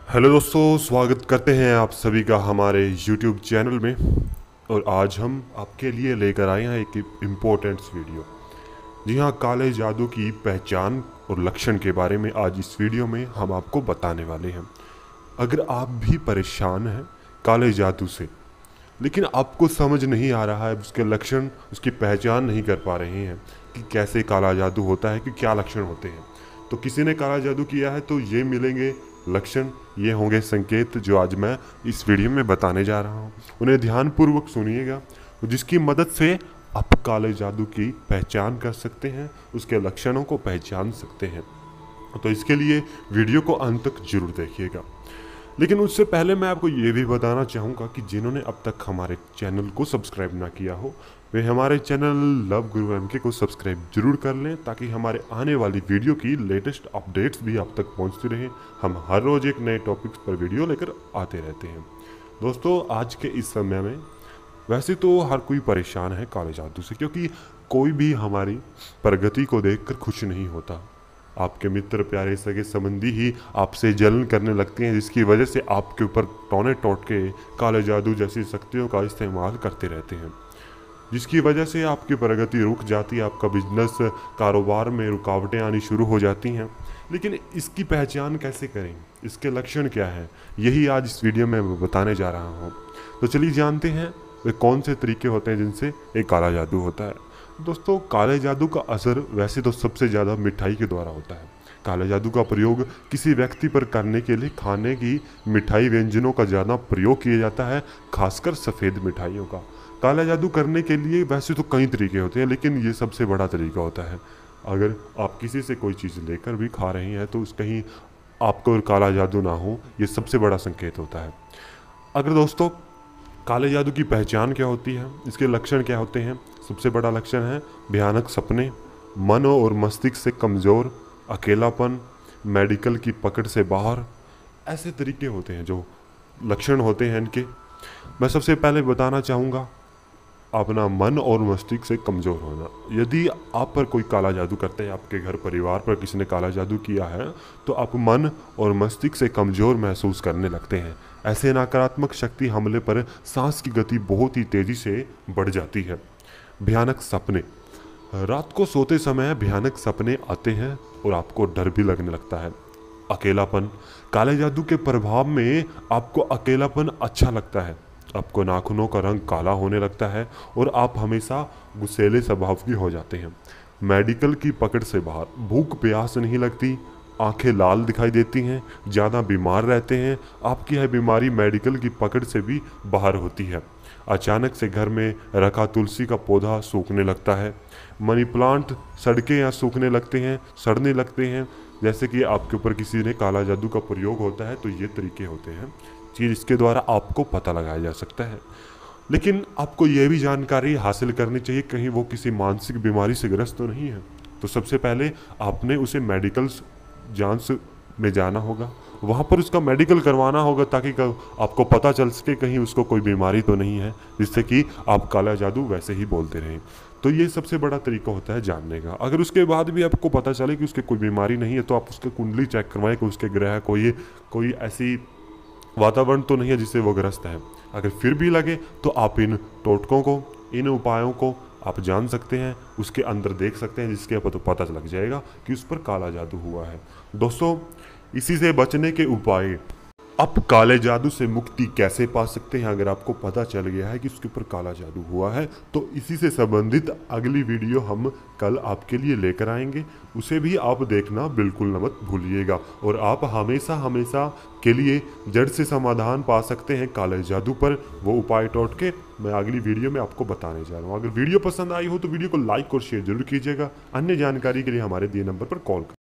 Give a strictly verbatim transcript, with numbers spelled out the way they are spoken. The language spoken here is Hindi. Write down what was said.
हेलो दोस्तों, स्वागत करते हैं आप सभी का हमारे यूट्यूब चैनल में। और आज हम आपके लिए लेकर आए हैं एक इम्पोर्टेंट वीडियो। जी हाँ, काले जादू की पहचान और लक्षण के बारे में आज इस वीडियो में हम आपको बताने वाले हैं। अगर आप भी परेशान हैं काले जादू से, लेकिन आपको समझ नहीं आ रहा है उसके लक्षण, उसकी पहचान नहीं कर पा रहे हैं कि कैसे काला जादू होता है, कि क्या लक्षण होते हैं, तो किसी ने काला जादू किया है तो ये मिलेंगे लक्षण, ये होंगे संकेत जो आज मैं इस वीडियो में बताने जा रहा हूँ। उन्हें ध्यानपूर्वक सुनिएगा, जिसकी मदद से आप काले जादू की पहचान कर सकते हैं, उसके लक्षणों को पहचान सकते हैं। तो इसके लिए वीडियो को अंत तक जरूर देखिएगा। लेकिन उससे पहले मैं आपको ये भी बताना चाहूँगा कि जिन्होंने अब तक हमारे चैनल को सब्सक्राइब ना किया हो, वे हमारे चैनल लव गुरु एम के को सब्सक्राइब जरूर कर लें, ताकि हमारे आने वाली वीडियो की लेटेस्ट अपडेट्स भी आप तक पहुंचती रहें। हम हर रोज़ एक नए टॉपिक्स पर वीडियो लेकर आते रहते हैं। दोस्तों, आज के इस समय में वैसे तो हर कोई परेशान है काले जादू से, क्योंकि कोई भी हमारी प्रगति को देखकर खुश नहीं होता। आपके मित्र, प्यारे, सगे संबंधी ही आपसे जलन करने लगते हैं, जिसकी वजह से आपके ऊपर टोने टोट के काले जादू जैसी शक्तियों का इस्तेमाल करते रहते हैं, जिसकी वजह से आपकी प्रगति रुक जाती है, आपका बिजनेस, कारोबार में रुकावटें आनी शुरू हो जाती हैं। लेकिन इसकी पहचान कैसे करें, इसके लक्षण क्या हैं, यही आज इस वीडियो में बताने जा रहा हूँ। तो चलिए जानते हैं वे कौन से तरीके होते हैं जिनसे एक काला जादू होता है। दोस्तों, काले जादू का असर वैसे तो सबसे ज़्यादा मिठाई के द्वारा होता है। काले जादू का प्रयोग किसी व्यक्ति पर करने के लिए खाने की मिठाई व्यंजनों का ज़्यादा प्रयोग किया जाता है, खासकर सफ़ेद मिठाइयों का। काला जादू करने के लिए वैसे तो कई तरीके होते हैं, लेकिन ये सबसे बड़ा तरीका होता है। अगर आप किसी से कोई चीज़ लेकर भी खा रहे हैं तो उस कहीं आपको काला जादू ना हो, ये सबसे बड़ा संकेत होता है। अगर दोस्तों, काले जादू की पहचान क्या होती है, इसके लक्षण क्या होते हैं? सबसे बड़ा लक्षण है भयानक सपने, मन और मस्तिष्क से कमज़ोर, अकेलापन, मेडिकल की पकड़ से बाहर। ऐसे तरीके होते हैं जो लक्षण होते हैं इनके। मैं सबसे पहले बताना चाहूँगा अपना मन और मस्तिष्क से कमज़ोर होना। यदि आप पर कोई काला जादू करता है, आपके घर परिवार पर किसी ने काला जादू किया है, तो आप मन और मस्तिष्क से कमज़ोर महसूस करने लगते हैं। ऐसे नकारात्मक शक्ति हमले पर सांस की गति बहुत ही तेज़ी से बढ़ जाती है। भयानक सपने, रात को सोते समय भयानक सपने आते हैं और आपको डर भी लगने लगता है। अकेलापन, काले जादू के प्रभाव में आपको अकेलापन अच्छा लगता है, आपको नाखूनों का रंग काला होने लगता है और आप हमेशा गुस्सैले स्वभाव के हो जाते हैं। मेडिकल की पकड़ से बाहर, भूख प्यास नहीं लगती, आंखें लाल दिखाई देती हैं, ज़्यादा बीमार रहते हैं, आपकी यह बीमारी मेडिकल की पकड़ से भी बाहर होती है। अचानक से घर में रखा तुलसी का पौधा सूखने लगता है, मनी प्लांट सड़के या सूखने लगते हैं, सड़ने लगते हैं, जैसे कि आपके ऊपर किसी ने काला जादू का प्रयोग होता है। तो ये तरीके होते हैं चीज़, इसके द्वारा आपको पता लगाया जा सकता है। लेकिन आपको ये भी जानकारी हासिल करनी चाहिए कहीं वो किसी मानसिक बीमारी से ग्रस्त तो नहीं है। तो सबसे पहले आपने उसे मेडिकल जांच में जाना होगा, वहाँ पर उसका मेडिकल करवाना होगा, ताकि आपको पता चल सके कहीं उसको कोई बीमारी तो नहीं है, जिससे कि आप काला जादू वैसे ही बोलते रहें। तो ये सबसे बड़ा तरीका होता है जानने का। अगर उसके बाद भी आपको पता चले कि उसके कोई बीमारी नहीं है, तो आप उसकी कुंडली चेक करवाएं कि उसके ग्रह कोई कोई ऐसी वातावरण तो नहीं है जिससे वो ग्रस्त है। अगर फिर भी लगे तो आप इन टोटकों को, इन उपायों को आप जान सकते हैं, उसके अंदर देख सकते हैं, जिसके आपको तो पता लग जाएगा कि उस पर काला जादू हुआ है। दोस्तों, इसी से बचने के उपाय, आप काले जादू से मुक्ति कैसे पा सकते हैं अगर आपको पता चल गया है कि उसके ऊपर काला जादू हुआ है, तो इसी से संबंधित अगली वीडियो हम कल आपके लिए लेकर आएंगे। उसे भी आप देखना बिल्कुल मत भूलिएगा, और आप हमेशा हमेशा के लिए जड़ से समाधान पा सकते हैं काले जादू पर। वो उपाय टोट के मैं अगली वीडियो में आपको बताने जा रहा हूँ। अगर वीडियो पसंद आई हो तो वीडियो को लाइक और शेयर जरूर कीजिएगा। अन्य जानकारी के लिए हमारे दिए नंबर पर कॉल